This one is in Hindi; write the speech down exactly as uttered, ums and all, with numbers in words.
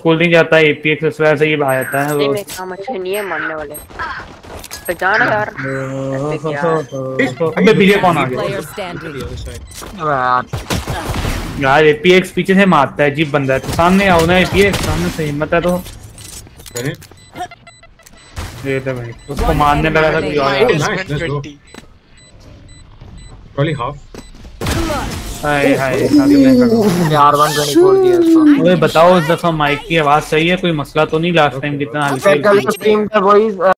स्कूल नहीं जाता एपीएक्स इस वजह से ये आ जाता है नहीं नहीं काम अच्छे नहीं है मारने वाले तो जाना यार अबे पीछे कौन आ गया यार एपीएक्स पीछे से मारता है अजीब बंदा है तो सामने आओ ना एपीएक्स सामने से हिम्मत है तो ये तो भाई उसको मारने लगा था Probably half. हाय हाय यार वन ट्वेंटी फोर दिया उसको। ओए बताओ इस दफा माइक की आवाज सही है कोई मसला तो नहीं लास्ट टाइम जितना कल स्ट्रीम पे वही